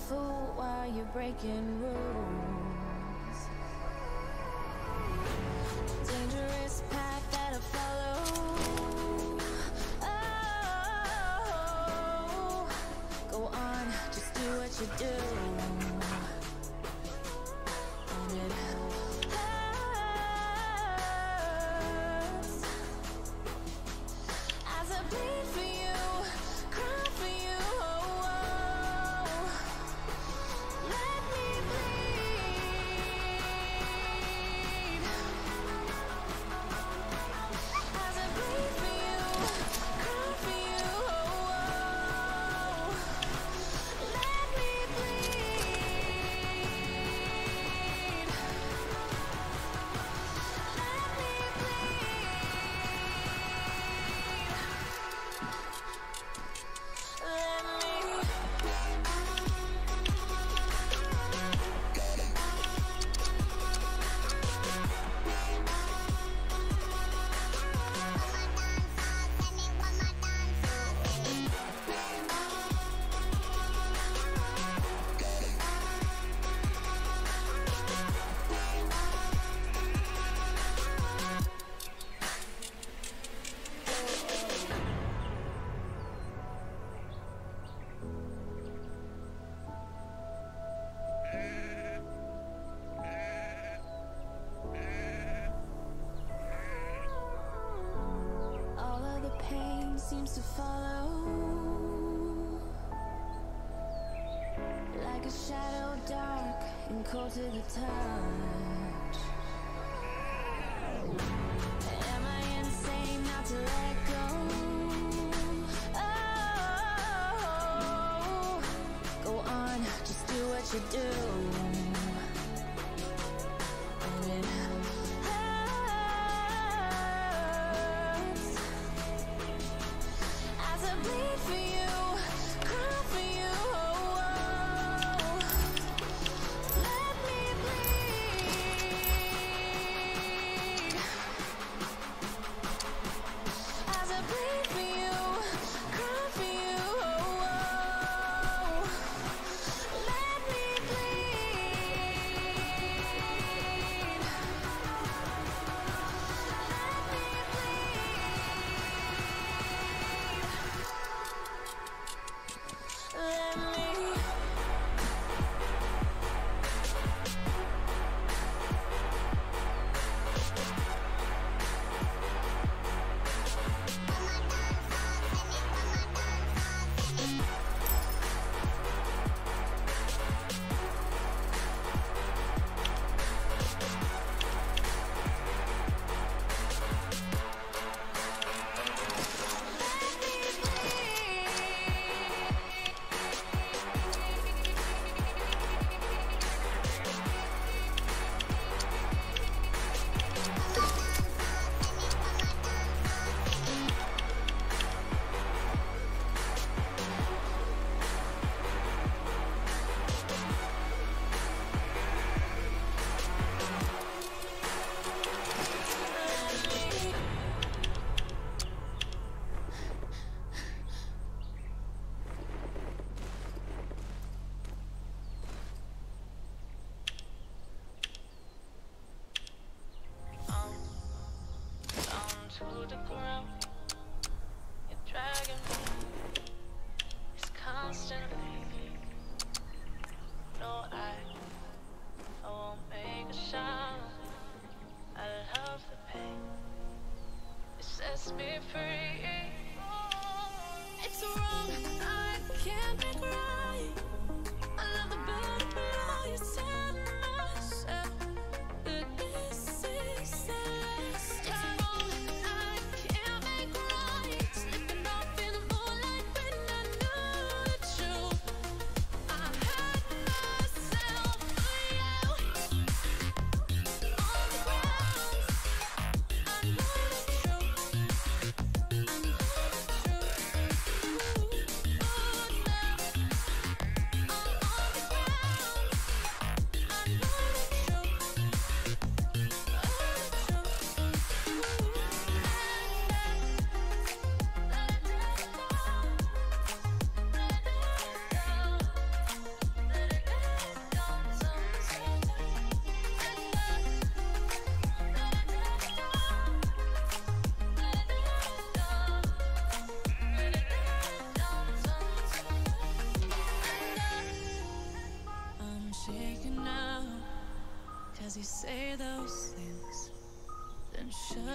fool while you're breaking rules. Dangerous path that I follow. Oh, go on, just do what you do. And it hurts as I bleed for you, cry for you. Let me bleed as I bleed for you, cry for you. Let me bleed. Let me bleed. Let me. All of the pain seems to follow like a shadow, dark and cold to the touch. Am I insane not to let go? Oh, go on, just do what you do. And it hurts as I bleed for you, cry for you. Let me bleed as I bleed for you, cry for you. Let me bleed. Let me bleed.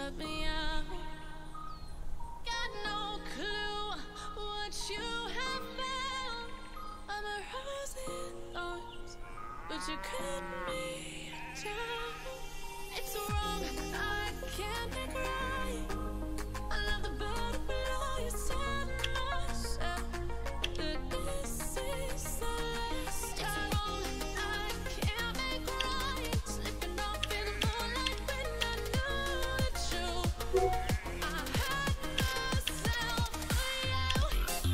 shut me out. Got no clue what you have found. I'm a rising arms, but you cut me down. It's wrong, I can't make right. I love the bird below you, said myself that this is the last time. It's wrong, I can't make right. Slipping off in the moonlight when I knew it's you. I hurt myself for you.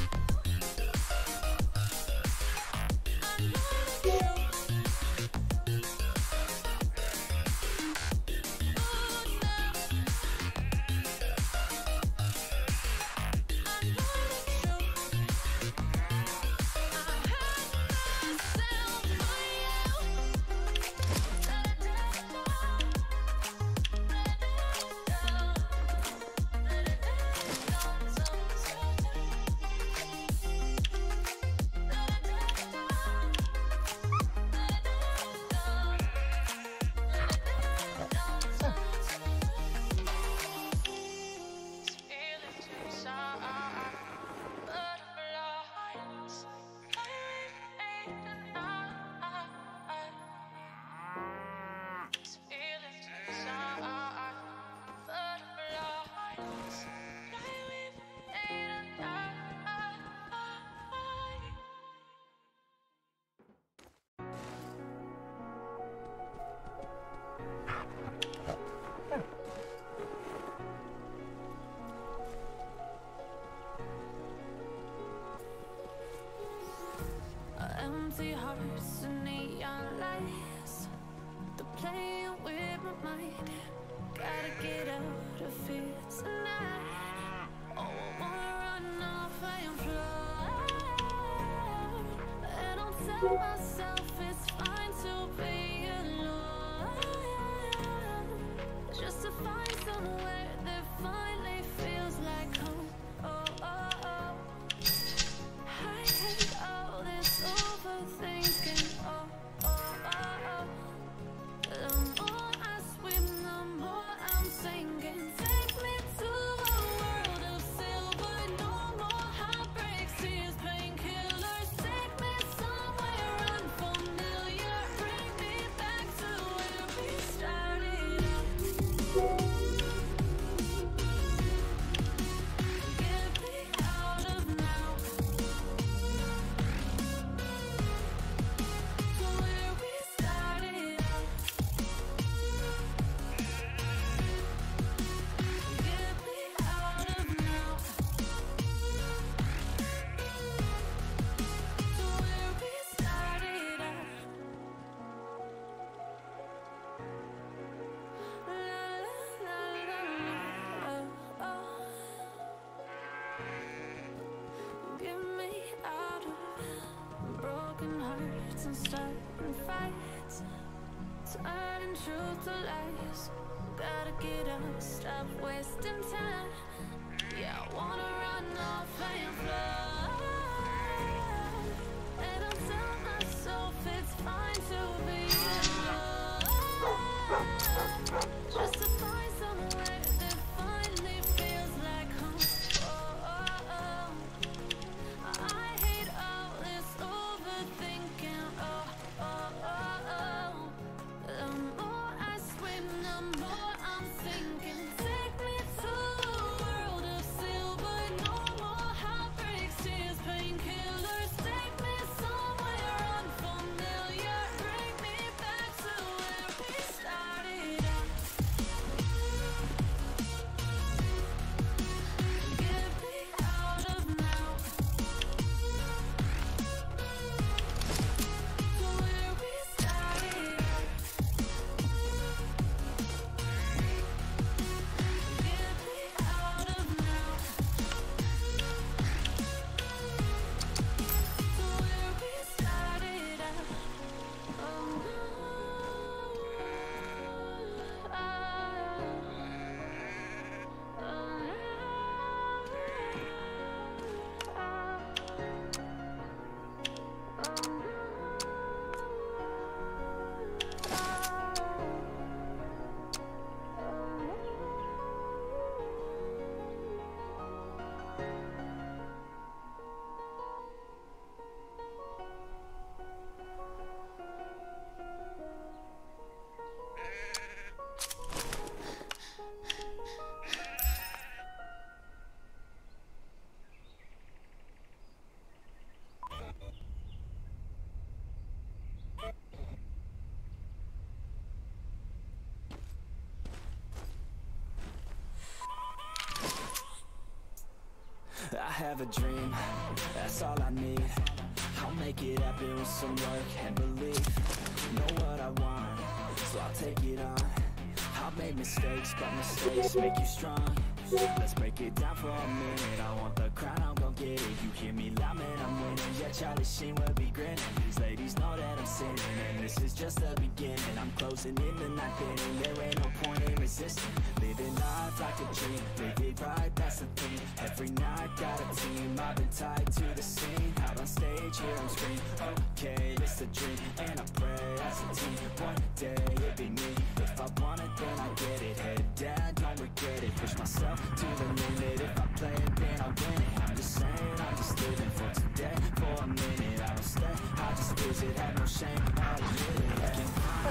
I love you. Empty hearts and neon lights, they're playing with my mind. Gotta get out of here tonight. Oh, I wanna run off and fly. And I'll tell myself it's fine to be alone, just to find somewhere that finally feels like home. Oh, oh, oh. I hate all this overthinking. Oh, oh, oh, oh. The more I swim, the more I'm sinking. Take me to a world of silver. No more heartbreaks, tears, painkillers. Take me somewhere unfamiliar. Bring me back to where we started out. Get me out of now. To where we started out. Get me out of now. To where we started out. La la la la la. Oh. Get me out of broken hearts and starting fights, turning truth to lies. Gotta get up, stop wasting time. Yeah, I wanna run off and fly. And I'll tell myself it's fine to be alone, just to find somewhere that finally feels like home. Oh, oh, oh. I hate all this overthinking. Oh, oh, oh, oh. The more I swim, the more I'm sinking. Take me to a world of silver. No more heartbreaks, have a dream, that's all I need. I'll make it happen with some work and belief. Know what I want, so I'll take it on. I've made mistakes, but mistakes make you strong. Let's break it down for a minute. I want the crown, I'm gon' get it. You hear me loud, man, I'm winning. Yeah, Charlie Sheen will be grinning. These ladies know that I'm sinning, and this is just the beginning. I'm closing in the ninth inning. There ain't no point in resisting. Living life like a dream, live it right, that's the thing. Every night got a team, I've been tied to the scene. Out on stage, here I'm screaming. Okay, it's a dream, and I pray as a team. One day it'll be me. If I want it, then I get it. Head down, don't regret it. Push myself to the limit. If I play it, then I'll win it. I'm just saying, I'm just living for today. For a minute, I don't stay, I just visit. Have no shame, I'll admit it. Looking on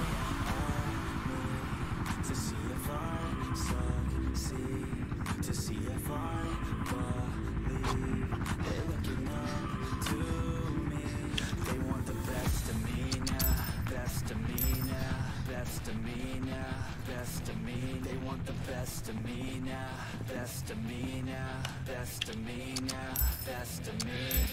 me to see if I succeed, to see if I believe. They're looking up to me. They want the best of me now, best of me now, best of me now, best of me. They want the best of me now, best of me now, best of me now, best of me.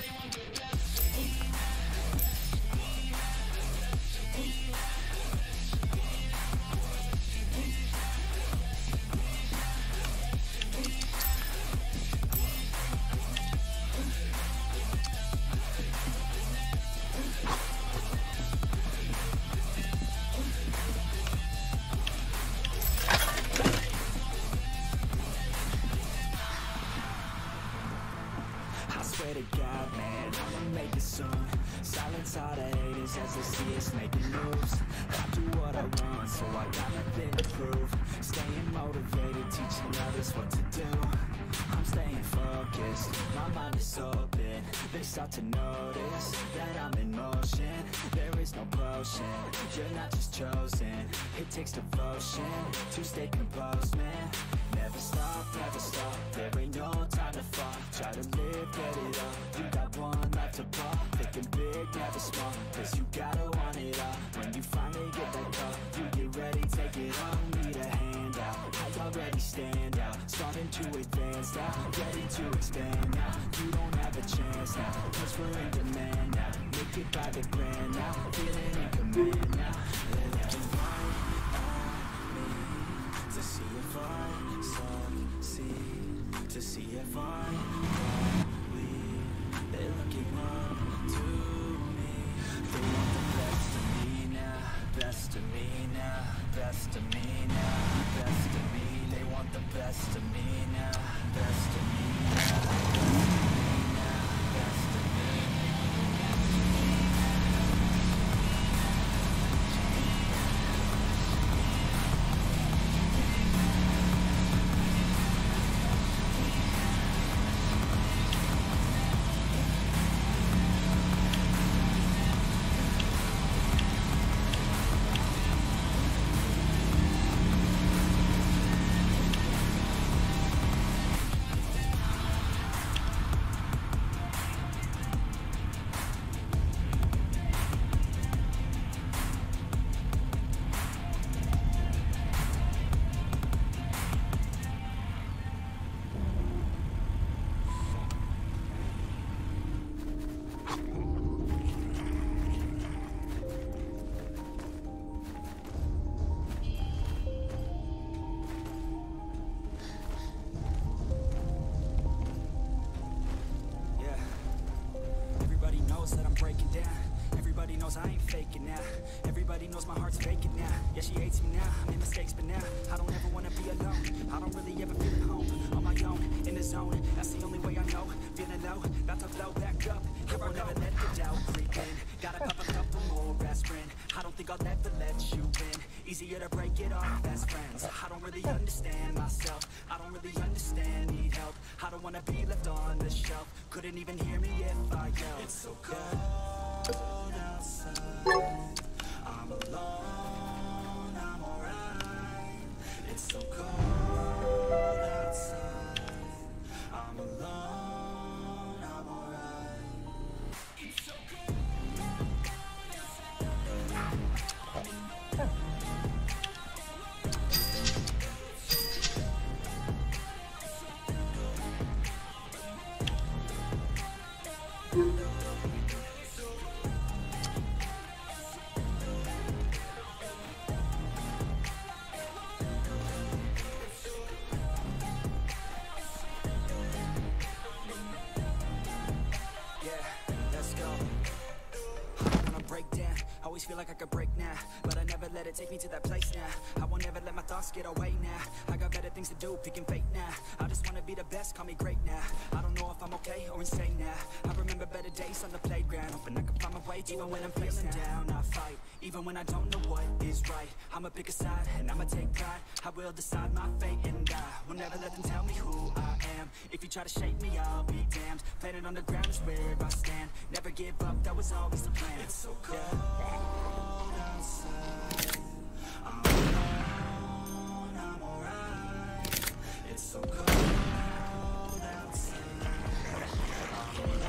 To God, man, I'ma make it soon. Silence all the haters as they see us making moves. I do what I want, so I got nothing to prove. Staying motivated, teaching others what to do. I'm staying focused, my mind is open. They start to notice that I'm in motion. There is no potion, you're not just chosen. It takes devotion to stay composed, man. Never stop, never stop. There ain't no time to fall. Try to live, get it up. You got one life to pop. Thinking big, never small. Cause you gotta want it all. When you finally get that call, you get ready, take it on. Need a hand out, I already stand out. Starting to advance now, ready to expand now. You don't have a chance now, cause we're in demand now. Make it by the grand now, feeling in command now. They're looking right at me to see if I succeed, to see if I believe. They're looking up to me. They want the best of me now, best of me now, best of me now, best of me. They want the best of me now, best of me now, best of me now, best of me. That I'm breaking down. Everybody knows I ain't faking now. Everybody knows my heart's faking now. Yeah, she hates me now, I made mistakes, but now I don't ever wanna be alone. I don't really ever feel at home. On my own, in the zone, that's the only way I know. Feeling low, about to blow back up. Here I never let the doubt creep in. Gotta pop a couple more aspirin. I don't think I'll ever let you in. Easier to break it off best friends. I don't really understand myself. I don't really understand, need help. I don't wanna be left on the shelf. Couldn't even hear me if I yelled. It's so cold outside. I'm alone, I'm alright. It's so cold outside. I'm alone, I'm alright. It's so cold outside. Always feel like I could break now, but I never let it take me to that place now. I won't ever let my thoughts get away now. I got better things to do, picking fate now. I just wanna be the best, call me great now. I don't know if I'm okay or insane now. I remember better days on the playground, hoping I can find my way even when I'm feeling down. I fight, even when I don't know what is right. I'ma pick a side, and I'ma take pride. I will decide my fate, and I will never let them tell me who I am. If you try to shake me, I'll be damned. Planet on the ground is where I stand. Never give up, that was always the plan. It's so cold outside, I'm alone, I'm alright. It's so cold outside, I'm alone.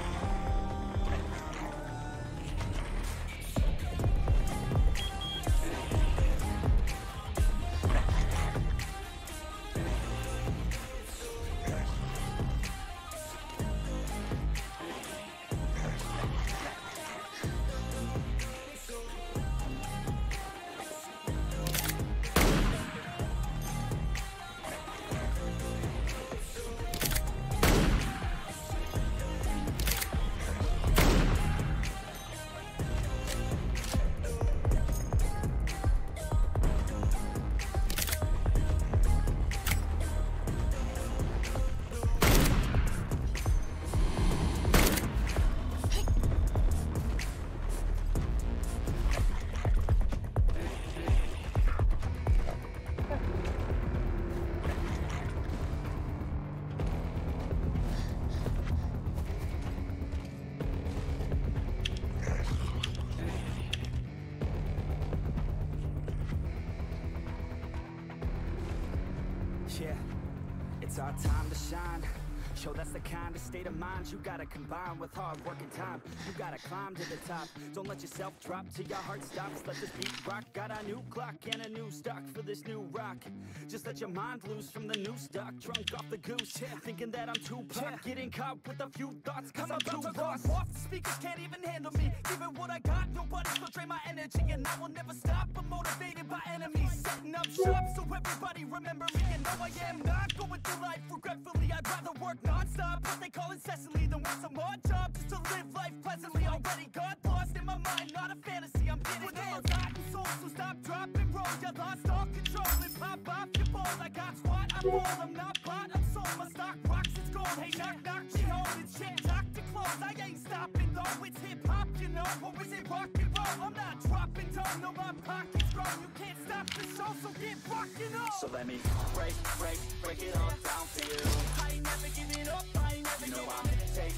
Yeah, it's our time to shine. Show that's the kind of state of mind you gotta combine with hard work and time. You gotta climb to the top. Don't let yourself drop till your heart stops. Let this beat rock. Got a new clock and a new stock for this new rock. Just let your mind loose from the new stock. Drunk off the goose, yeah, thinking that I'm too pop. Getting caught with a few thoughts cause I'm too lost. Off the speakers can't even handle me. Giving what I got, nobody's gonna drain my energy. And I will never stop, I'm motivated by enemies. Setting up shop so everybody remember me. And no, I am not going through life regretfully. I'd rather work non-stop, what they call incessantly, than work some odd job just to live life pleasantly. Already got lost in my mind, not a fantasy. I'm getting with all rotten souls, so stop, drop, and roll. You lost all control and pop off your ball. I got squat, I'm bold, I'm not bought, I'm sold. My stock rocks, it's gold. Hey, knock, knock, she holding shit, knock to close. I ain't stopping though, it's hip-hop, you know. Or is it rock and roll? I'm not dropping down, no, my pocket's grown. You can't stop the show, so get rockin' up. So let me break it all down for you. I ain't never giving up, I ain't never giving up.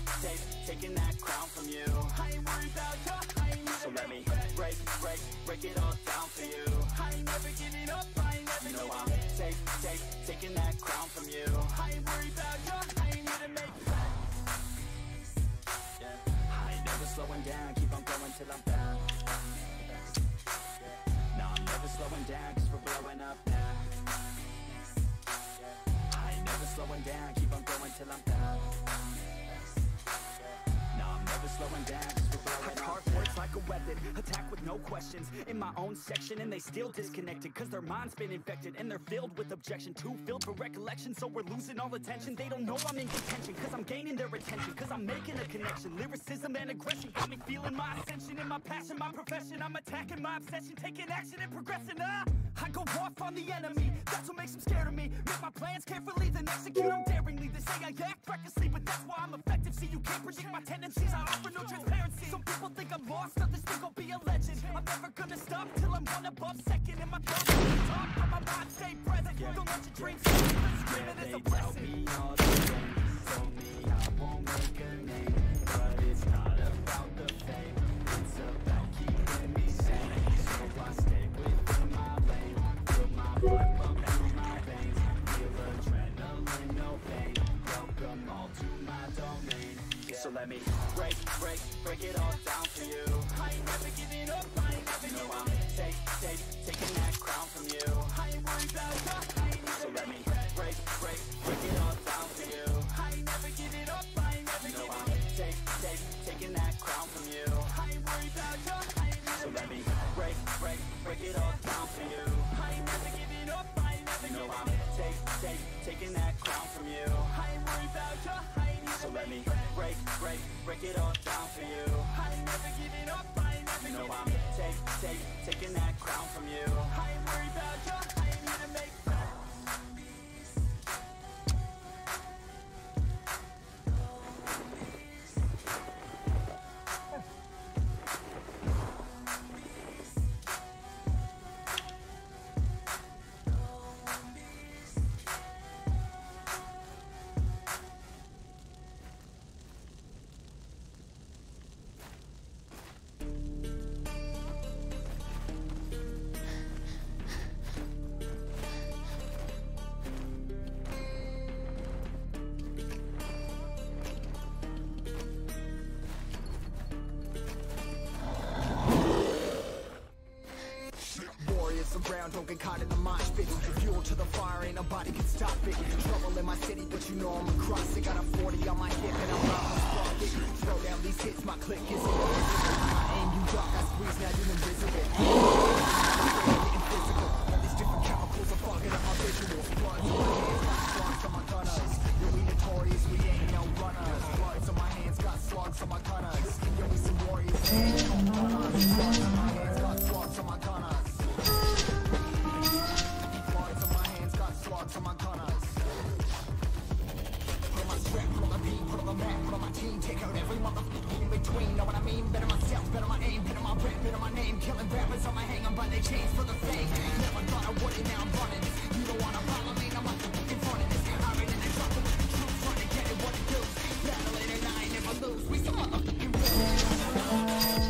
Taking that crown from you. I ain't worried about you, I ain't never. So let me break it all down for you. I ain't never giving up, I ain't never giving up. Taking that crown from you. I ain't worried about you, I ain't here to make plans. Yeah. I ain't never slowing down, keep on going till I'm down. No, I'm never slowing down, cause we're blowing up now. I ain't never slowing down, keep on going till I'm down. No, I'm never slowing down, cause we're blowing up. Words like a weapon, attack with no questions. In my own section, and they still disconnected, cause their mind's been infected, and they're filled with objection. Too filled for recollection, so we're losing all attention. They don't know I'm in contention, cause I'm gaining their attention, cause I'm making a connection. Lyricism and aggression got me feeling my ascension. In my passion, my profession, I'm attacking my obsession, taking action and progressing. I go off on the enemy, that's what makes them scared of me. Make my plans carefully, then execute them daringly. They say I act recklessly, but that's why I'm effective. See, you can't predict my tendencies, I offer no transparency. Some people think I'm lost, others think I'll be a legend. I'm never gonna stop till I'm one above second. And my thoughts on the top, but my mind stay present. Don't let your dreams stop, screaming is a blessing. All the things told me I won't make a name, but it's not about the fame, it's about keeping me sane. So I stay within my lane, put my blood pump through my veins, feel adrenaline, no pain, welcome all to my domain. So let me break it all down for you. I ain't never giving up, I ain't never giving up. Taking that crown from you. I ain't worried about you, I ain't never. So let me break it all down for you. I ain't never giving up, I ain't never giving up. Taking crown from you. I ain't worried about you, I ain't never. So let me break it all down for you. I ain't never giving up, I ain't never giving up. Taking that crown from you. I ain't worried about you, I ain't never. So let me break it all down for you. I ain't never giving up, I ain't never giving up. Taking that crown from you. I ain't worried about you, I ain't gonna make. Around, don't get caught in the mosh pit. Fuel to the fire, ain't nobody can stop it. Trouble in my city, but you know I'm across it. Got a 40 on my hip and I'm not gonna spark it. Throw down these hits, my click is invisible. My aim, you dark, I squeeze, now you're invisible. Getting physical. All these different chemicals are fogging up my visuals. Bloods on my hands, got slugs on my gunners. Yo, we notorious, we ain't no runners. Bloods on my hands, got slugs on my gunners. Yo, we some warriors, ain't no runners. Bloods on my hands, got slugs on my gunners. Slugs on my gunners. Put on my strap, put on the beat, put on the map, put on my team. Take out every motherfucker in between. Know what I mean? Better myself, better my aim, better my rap, better my name. Killing rappers on my hang on by their chains for the fame. Never thought I would it, now I'm running this. You don't wanna follow me, I'm up in front of this. I ran in the trouble with the truth, trying to get it what it do. Battling and I ain't never lose. We some motherfucking winners.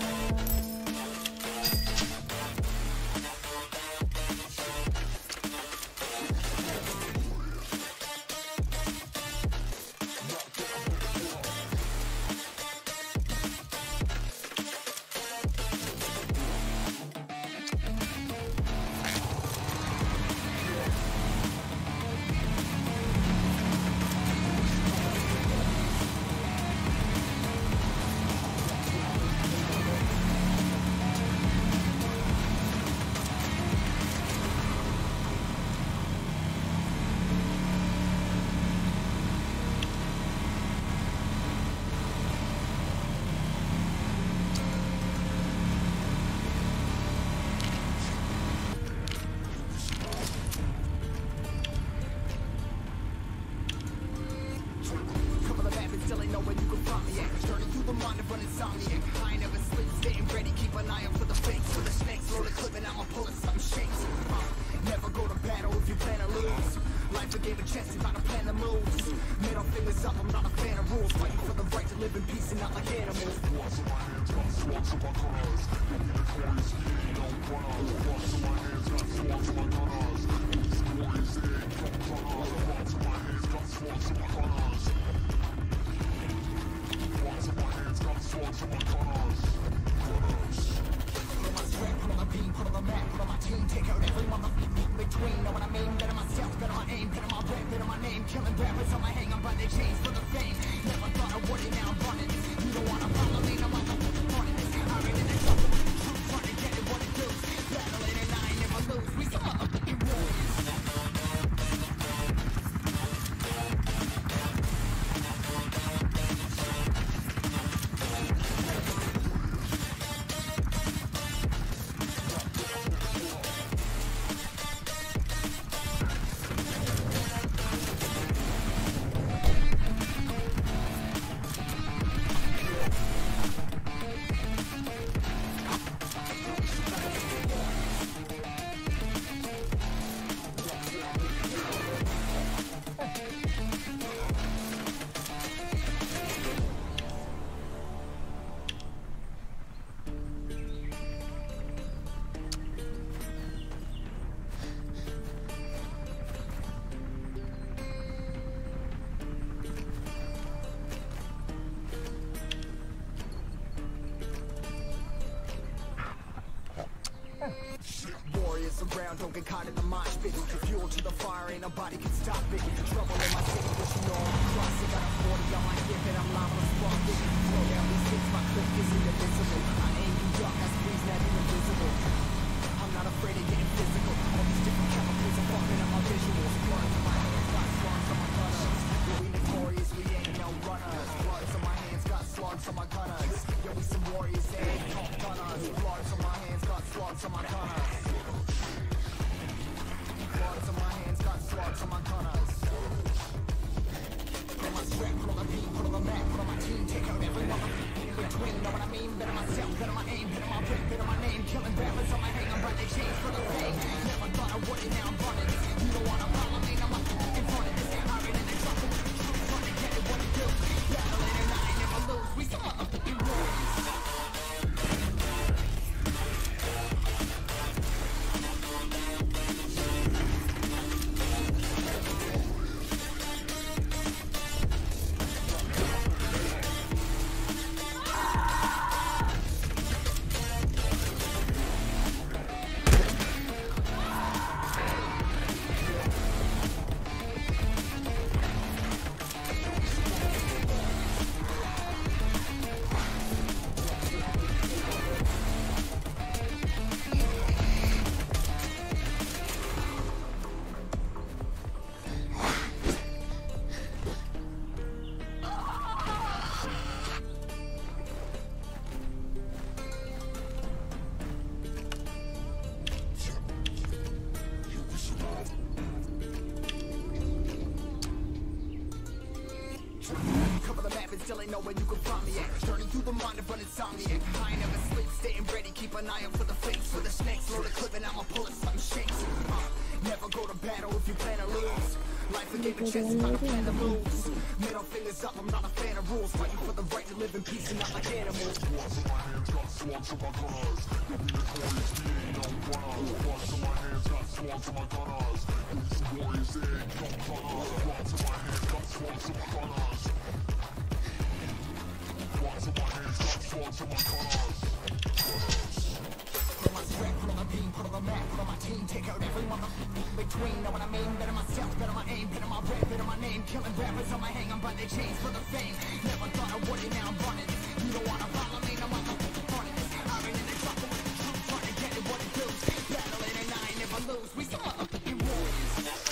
Around, don't get caught in the mosh pit. Fuel to the fire, ain't nobody can stop it. Trouble in my city, but you know I'm across it. Got a 40 on my hip and I'm liable to spark it. Throw down these hits, my clip warriors, eh? Top gunners, bloods on my hands, got slugs on my gunners. Bloods on my hands, got slugs on my gunners. Put on my strap, put on the beat, put on the map, put on my team, take out every one in between. Know what I mean? Better myself, better my aim, better my rep, better my name. Killing rappers on my hang, I'm by the chains for the fame. Never thought I would it, now I'm running this. You don't wanna follow me, now I'm in front of this. Hiring in the trouble, trying to get it, what it do. Battling and I never lose, we some motherfucking warriors. Still ain't know where you can find me at. Journey through the mind of an insomniac. I ain't never sleep, staying ready, keep an eye out for the fakes. For the snakes, load a clip and I'ma pull it, something shakes. Never go to battle if you plan to lose. Life a game of chess, it's not a plan to moves. Middle fingers up, I'm not a fan of rules. Fighting for the right to live in peace and not like animals. Swords in my hands, got swords in my gunners. You'll be notorious, we ain't no runners. Swords in my hands, got swords in my gunners. You'll some warriors, they ain't no gunners. Swords in my hands, got swords in my gunners. Swords in my hands, got swords in my gunners. Put on my strap, put on the beam, put on the map, put on my team, take out every one in between. Know what I mean? Better myself, better my aim, better my rep, better my name. Killing rappers on my hang, I'm by their chains for the fame. Never thought I would it, now I'm running this. You don't wanna follow me, now I'm running this. Hiring in the trouble with the truth, trying to get it what it do. Battling and I ain't never lose, we some motherfucking warriors.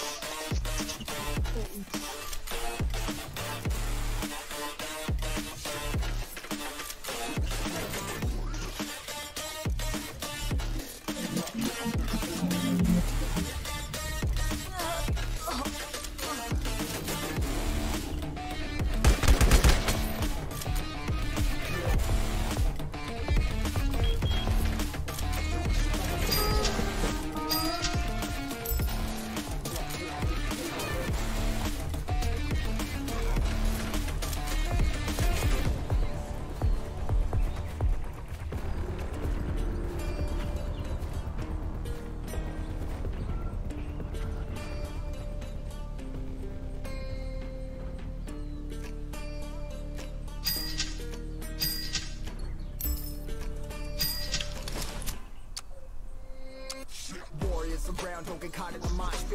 Around, don't get caught in the mosh pit.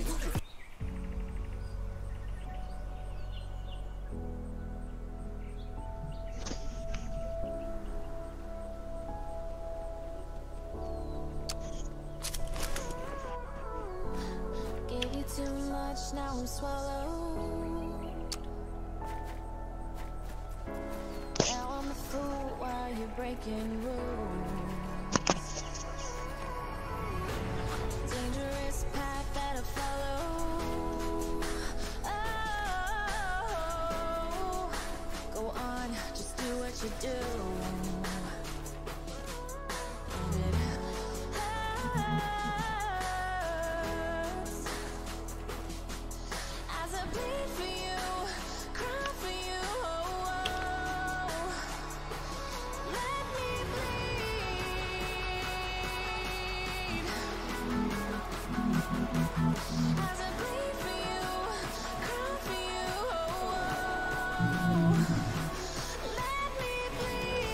Gave you too much, now I'm swallowed. Now I'm a fool while you're breaking rules. Dangerous path that I follow. Oh, go on, just do what you do. And it hurts as I bleed for you, cry for you. Let me bleed. As I bleed for you, cry for you. Let me bleed.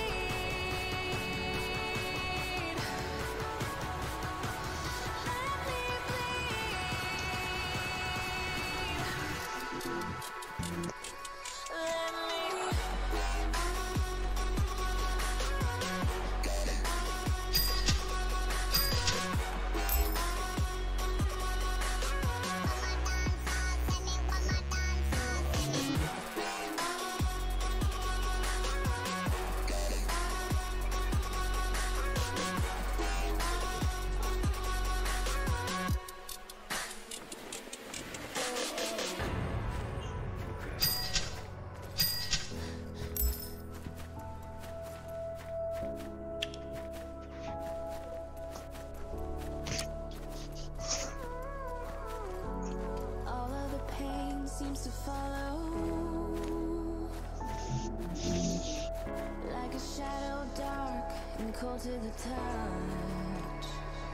getting cold to the touch.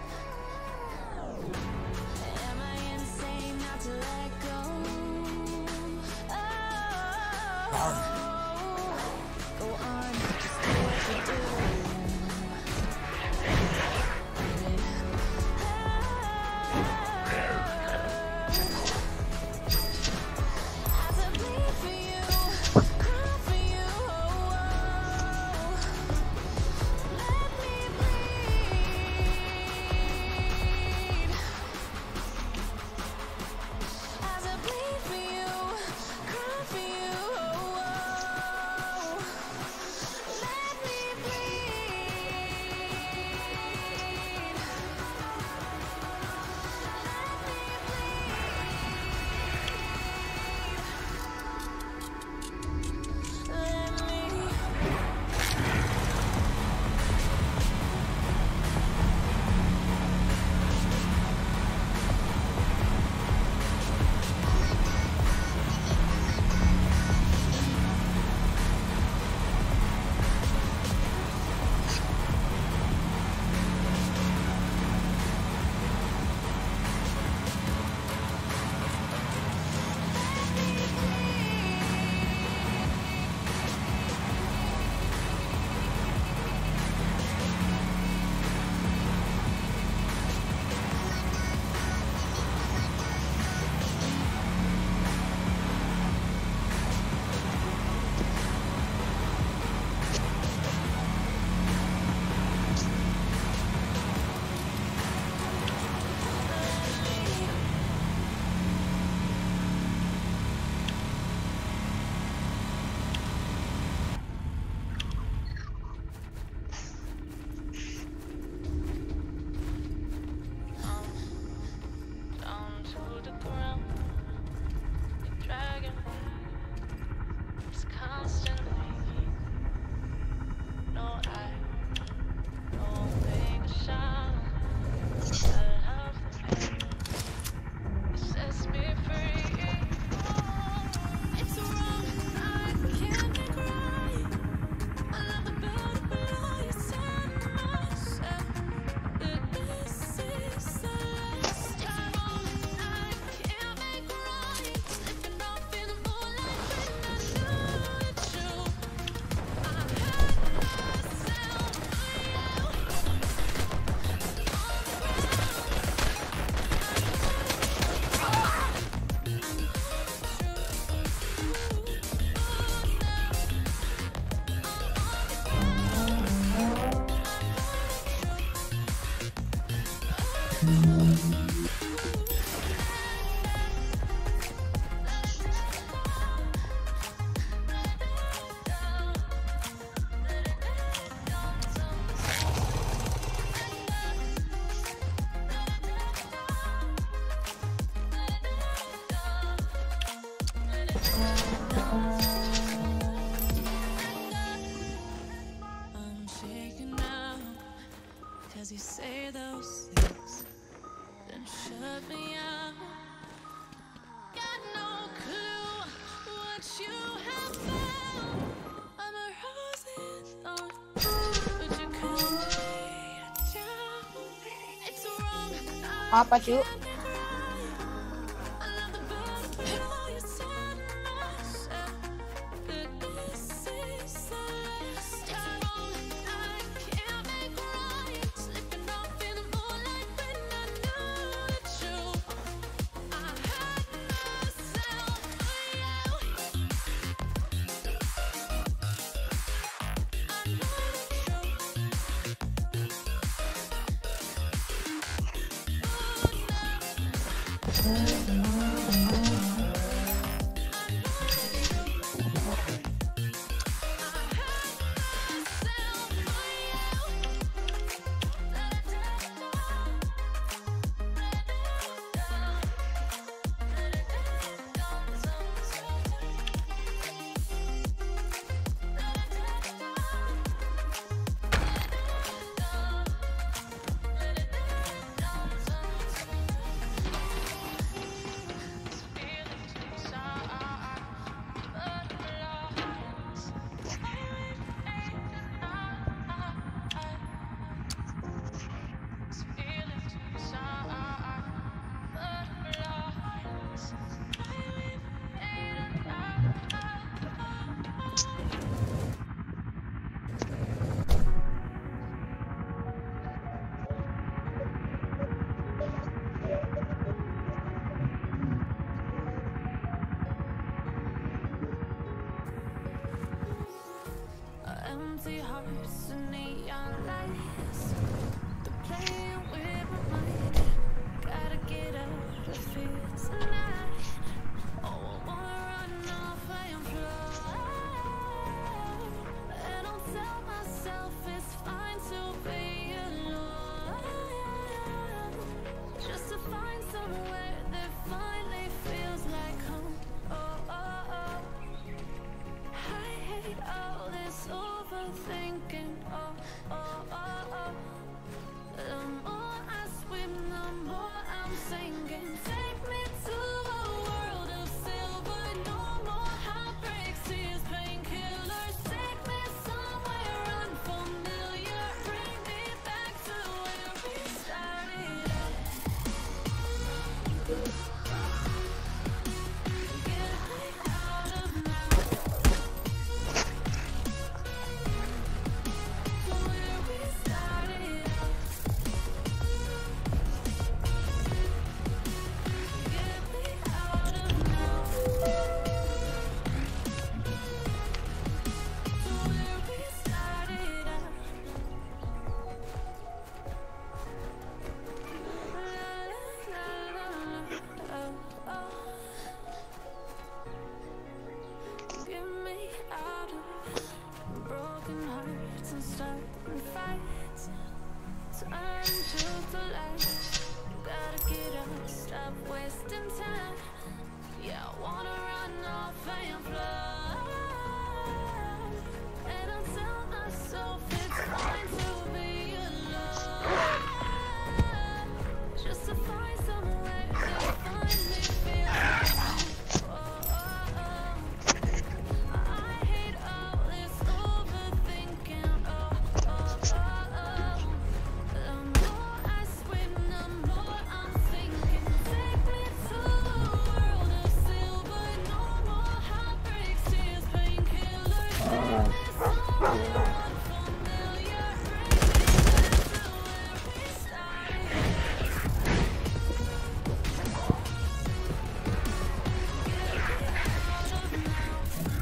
Am I insane not to let go? Go on, just do what you do. As I bleed for you, cry for you. Let me bleed. As I bleed for you, cry for you. Let me bleed. Let me. Down to the ground, you're dragging me. It's constantly. No, I don't take a shot. I love the pain. It sets me free. It's wrong, I can't make right. I love the better below you said myself. That this is the last time. I can't make right. Slipping off in the moonlight when I knew it's true. I had myself for I'm shaking now, 'cause you say those things, then shut me out. Got no clue what you have found. I'm a rose in thorn, but you can't lay it down. It's wrong, Apa cu? I love the better below you said myself. That this is the last time. I can't make right. Slipping off in the moonlight when I knew the truth. I had myself for you. I know empty hearts and neon lights. The playing with my mind. Gotta get out of here tonight. Oh, I wanna run off and fly. And I'll tell myself it's fine to be alone. Just to find somewhere that finally feels like home. Oh, oh, oh. I hate all this overthinking. Oh, oh, oh, oh. The more I swim, the more I'm sinking. Take me to a world of silver. No more heartbreaks, tears, painkillers. Take me somewhere unfamiliar. Bring me back to where we started. Get me out of now. To where we started. Get me out of now. To where we started. Get me out of broken hearts and starting fights. Turn to the light. Gotta get up, stop wasting time. Yeah, I wanna run off and fly. And I'll tell myself it's fine to be alone. Just to find somewhere that finally feels like home. Oh, oh, oh. I hate all this overthinking. Oh, oh, oh, oh. The more I swim, the more I'm sinking. Take me to a world of silver. No more heartbreaks, tears, painkillers. Take me somewhere unfamiliar. Bring me back to where we started. Get me out of now.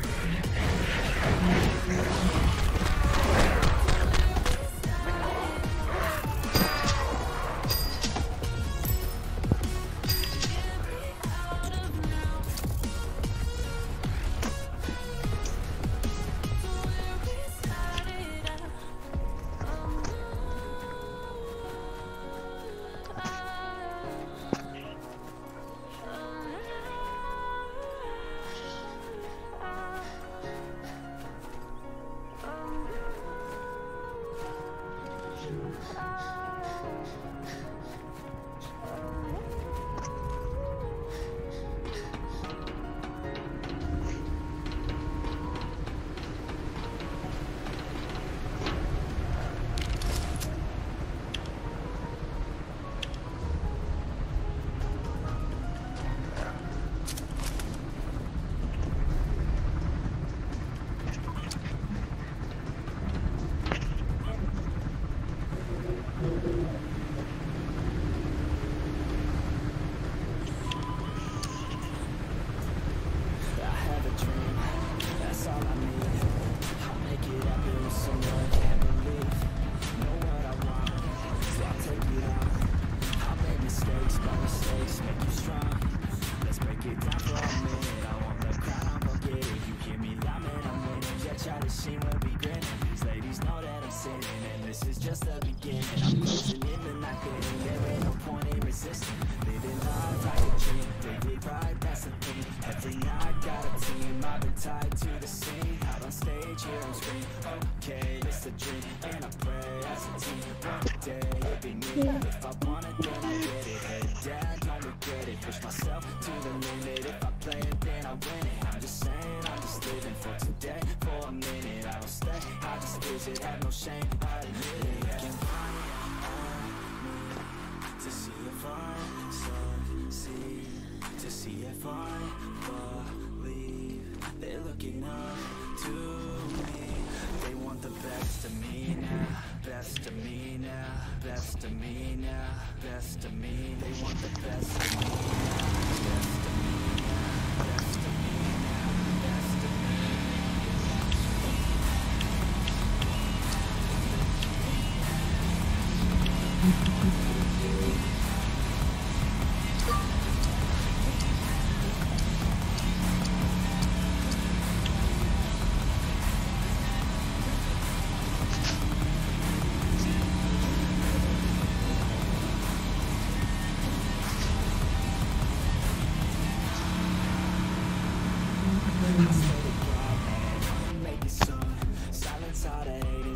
I have a dream, that's all I need. I'll make it happen with someone can't believe. Know what I want, so I'll take it on. I'll make mistakes, but mistakes make you strong. Let's break it down for a minute. I want the crown, I'm gonna get it. You hear me loud, man, I'm winning. Yeah, try to see will be grinning. These ladies know that I'm sinning, and this is just the beginning. I'm closing in the night, getting there ain't no point in resisting. Living life like a dream, daily pride, that's the thing. Every night got a team, I've been tied to the scene. Out on stage, here I'm screaming, okay, it's a dream. And I pray as a team, one day it'll be me. If I want it, then I get it. Head down, don't regret it. Push myself to the limit. If I play it, then I win it. I'm just saying, I'm just living for today. For a minute, I don't stay, I just visit, have no shame, I admit it. Looking right at me to see if I succeed, to see if I believe. They're looking up to me. They want the best of me now, best of me now, best of me now, best of me. They want the best of me now, best of me now, best of me now, best of me.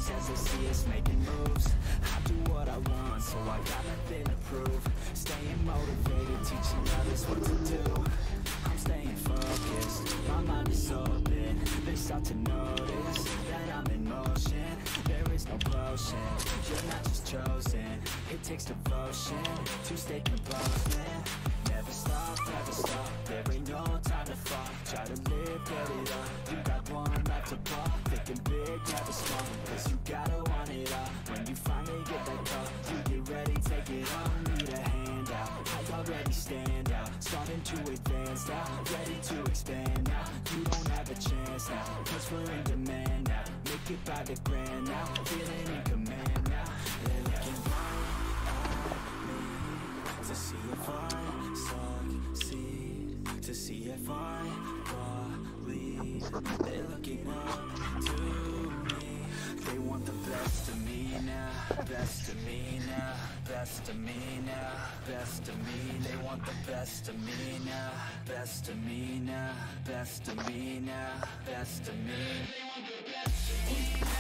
haters as they see us making moves. I do what I want, so I got nothing to prove. Staying motivated, teaching others what to do. I'm staying focused, my mind is open. They start to notice that I'm in motion. There is no potion, you're not just chosen. It takes devotion to stay composed, man. Never stop, there ain't no time to fall. Try to live, get it up, you got one life to pop. Thinking big, never small, cause you gotta want it all. When you finally get that call, you get ready, take it on. Need a handout, I already stand out. Starting to advance now, ready to expand now. You don't have a chance now, cause we're in demand now. Make it by the grand now, feeling in command now. They're looking right at me to see if I succeed, to see if I believe. They're looking up to me. They want the best of me now, best of me now, best of me now, best of me. They want the best of me now, best of me now, best of me now, best of me. They want the best of me now.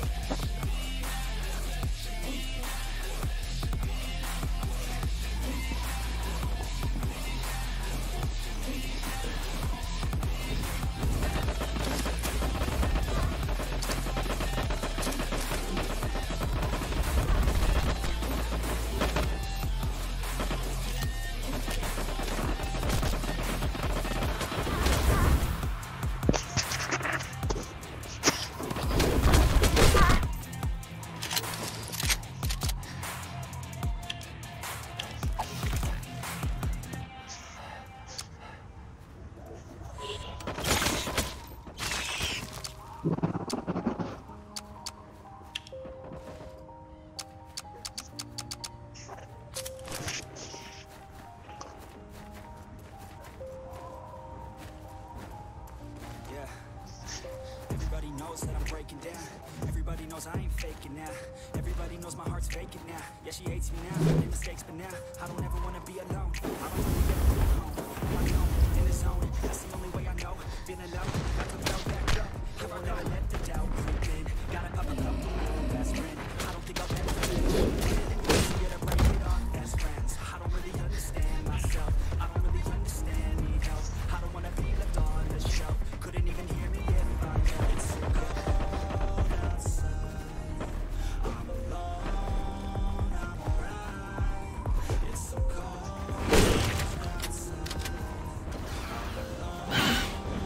Everybody knows that I'm breaking down. Everybody knows I ain't faking now. Everybody knows my heart's vacant now. Yeah, she hates me now, made mistakes, but now I don't ever wanna be alone. I don't really ever feel home. I'm alone, in the zone, that's the only way I know. Feeling low, got to blow back up. I won't ever let the doubt creep in. Gotta pop a cup to my own best friend. I don't think I'll ever feel easier to break it off as friends. I don't really understand myself. I don't really understand, need help. I don't wanna be left on the shelf. Couldn't even hear me if I yelled. It's so cold outside. I'm alone, I'm alright. It's so cold outside. I'm alone.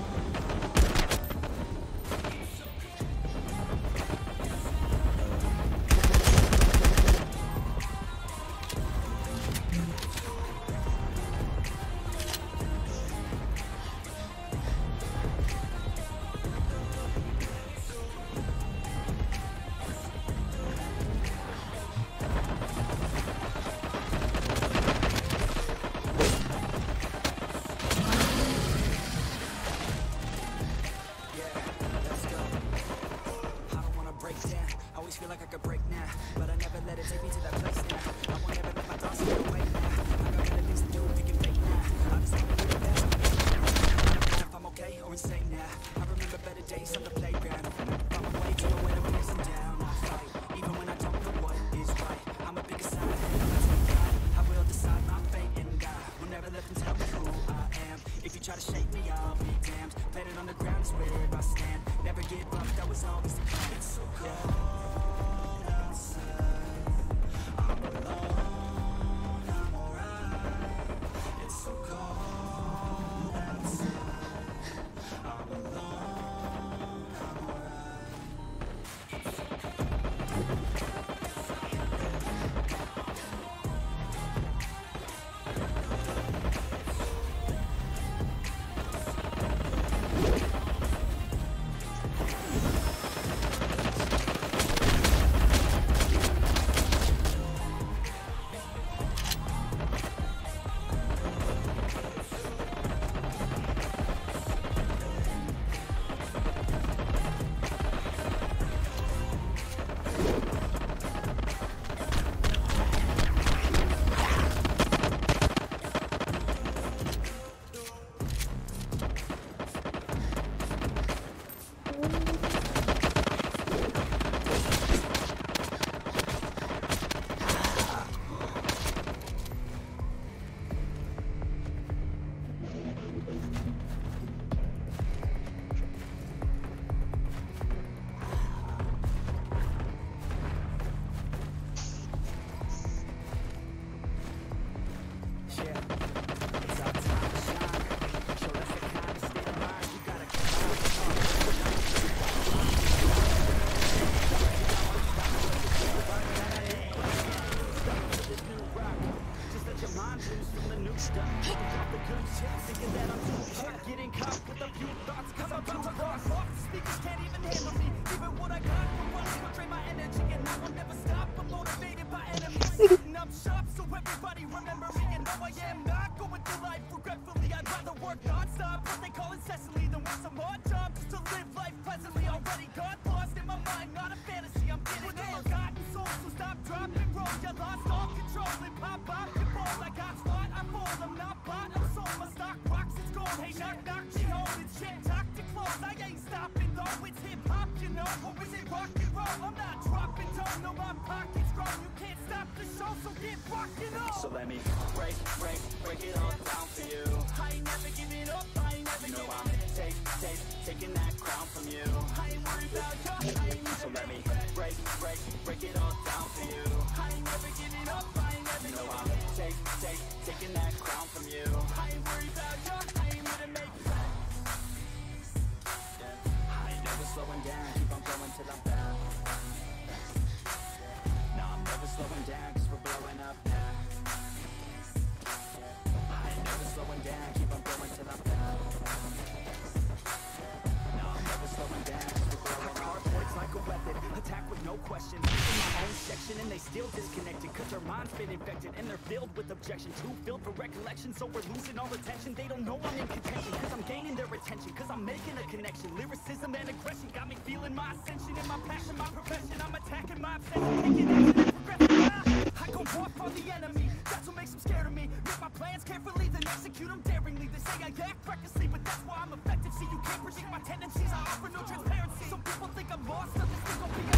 Feel like I could break now, but I never let it take me to that place now. I won't ever let my thoughts get away now. I got better things to do if you can fake now. I just wanna be the best. I never know if I'm okay or insane now. I remember better days on the playground. Found my way to the winner when I'm down. I fight, even when I don't know what is right. I'm a bigger side, that's my pride. I will decide my fate and die. Will never let them tell me who I am. If you try to shake me, I'll be damned. Planet on the ground is where I stand. Never give up, that was always the plan. It's so cold. You lost all control and pop off your ball. I got spot, I fall, I'm not bought, I'm sold. My stock rocks, it's gold. Hey, knock, knock, she holding shit, talk to close. I ain't stopping though, it's hip-hop, you know. Or is it rock and roll? I'm not dropping down, no, my pocket's grown. You can't stop the show, so get rockin' on. So let me break it all down for you. I ain't never giving up, I ain't never You know giving I'm taking that crown from you. I ain't worried about you, I ain't So never let me break it all down for you. I ain't never giving up, I ain't never You know I'm taking that crown from you. I ain't worried about you, I ain't here to make I ain't never slowing down, keep on going till I'm down. No, I'm never slowing down, cause we're blowing up now. I ain't never slowing down, keep on going till I'm down. No, I'm never slowing down, cause we're blowing up. Hardpoints like a weapon, attack with no question. In my own section and they still disconnected, cause their minds been infected and they're filled with objection. Too filled for recollection, so we're losing all attention. They don't know I'm in contention, cause I'm gaining their attention, cause I'm making a connection. Lyricism and aggression got me feeling my ascension. In my passion, my profession, I'm attacking my obsession. Taking action and progressing. I go off on the enemy, that's what makes them scared of me. Make my plans carefully, then execute them daringly. They say I act recklessly, but that's why I'm effective. See, you can't predict my tendencies, I offer no transparency. Some people think I'm lost, others think I'll be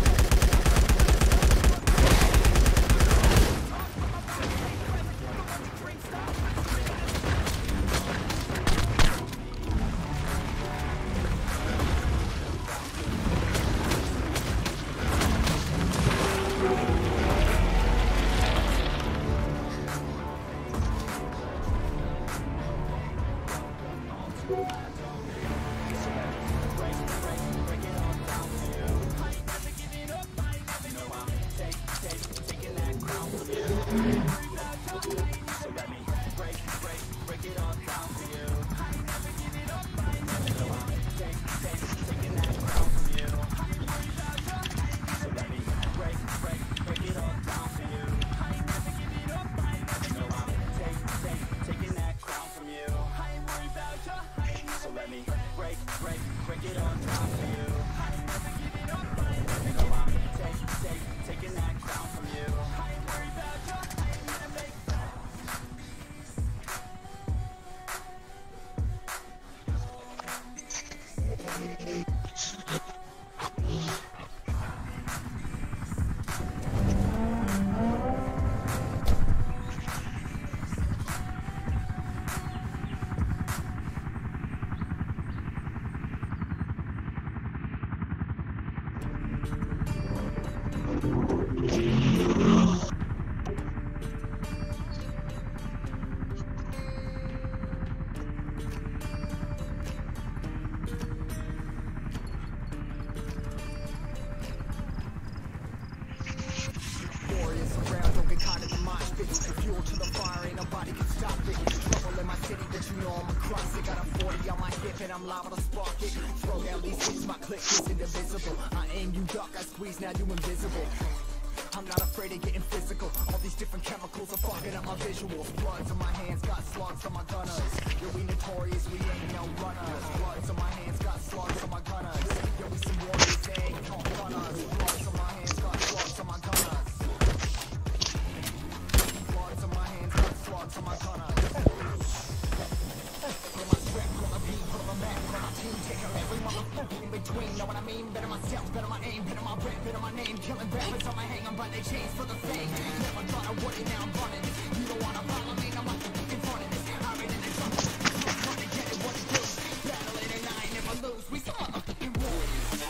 I'm liable to spark it. Throw down these hits, my click is indivisible. I aim, you duck, I squeeze, now you invisible. I'm not afraid of getting physical. All these different chemicals are fucking up my visuals. Bloods on my hands, got slugs on my gunners. Yo, we notorious, we ain't no runners. Bloods on my hands, got slugs on my gunners. Yo, we some warriors, they ain't no runners. Bloods on my hands, got slugs on my gunners. Bloods on my hands, got slugs on my gunners. In between, know what I mean? Better myself, better my aim, better my rep, better my name. Killing rappers on my hang, I'm by their chains for the fame. Never thought I would it, now I'm running. You don't wanna follow me, I'm in front of this. I read in the trouble, I'm trying to get it, what it do. Battle it and I ain't never lose. We some motherfucking warriors.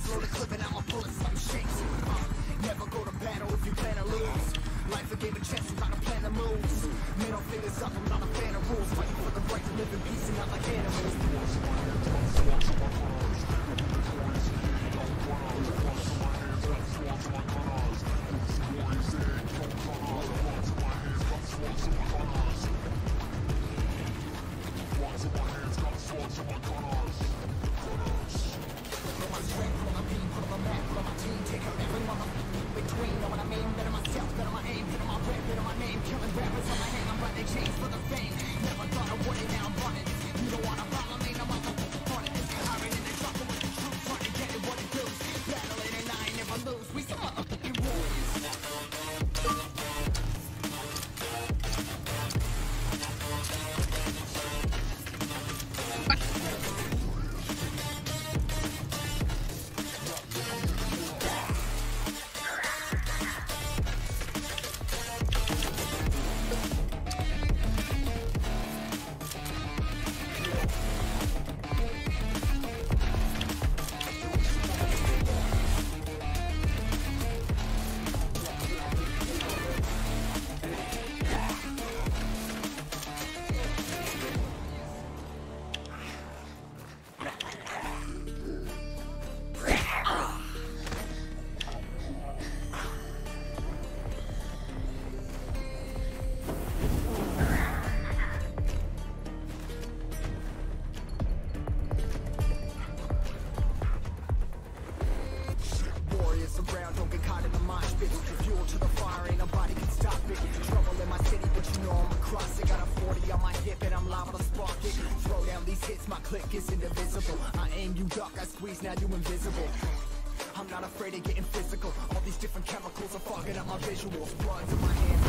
load a clip and I'ma pull it, something shakes. Never go to battle if you plan to lose. Life a game of chess, you gotta plan the moves. Middle fingers up, I'm not a fan of rules. Fighting for the right to live in peace and not like animals. Now you invisible. I'm not afraid of getting physical. All these different chemicals are fogging up my visuals. Blood's in my hands.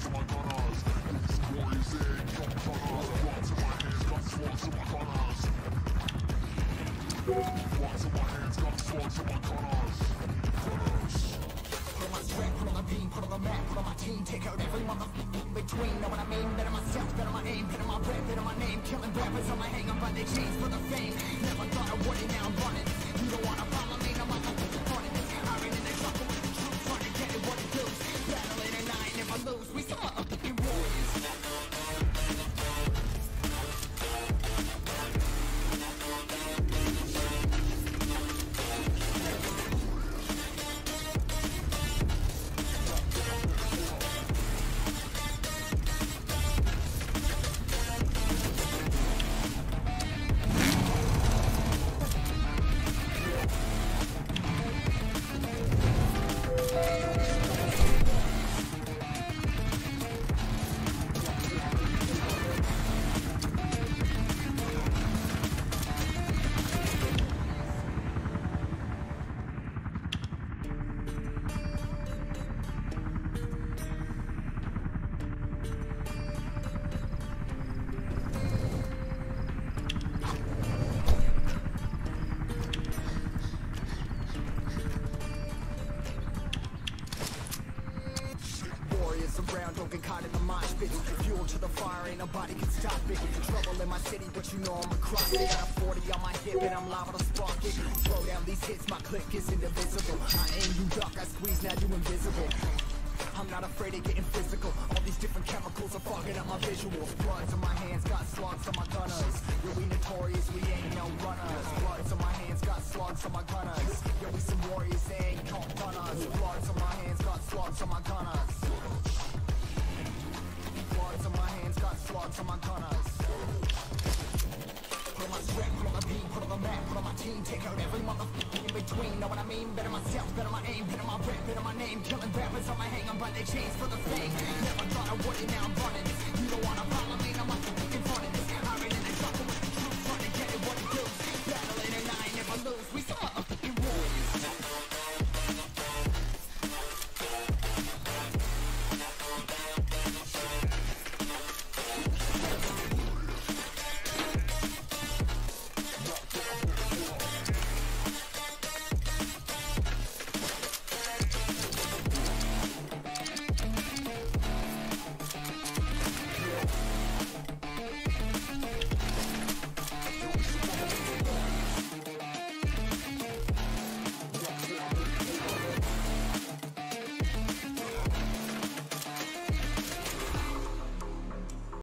Put on my strap, put on the beam, put on the map, put on my team, take out every motherfucker between. Know what I mean? Better myself, better my aim, better my rep, better my name. Killing rappers on my hang up by their chains for the fame. Never thought I would it, now I'm running. You don't wanna follow me, no motherfucker running. I ran in the trouble with the truth, trying to get it what it does. Battling and I ain't never lose. We some motherfucking warriors. Around, don't get caught in the mosh pit. Fuel to the fire, ain't nobody can stop it. Trouble in my city, but you know I'm across it. Got a 40 on my hip and I'm liable to spark it. Throw down these hits, my click is indivisible. I aim, you duck, I squeeze, now you invisible. I'm not afraid of getting physical. All these different chemicals are fogging up my visuals. Bloods on my hands, got slugs on my gunners. Yeah, we notorious, we ain't no runners. Bloods on my hands, got slugs on my gunners. Yeah, we some warriors, they ain't no runners. Bloods on my hands, got slugs on my gunners. Bloods on my hands, got slugs on my gunners. Put on my strap, put on the beam, put on the map, put on my team, take out every motherfucker in between. Know what I mean? Better myself, better my aim, better my rep, better my name. Killing rappers on my hang, I'm by their chains for the fame. Never thought I would it, now I'm running.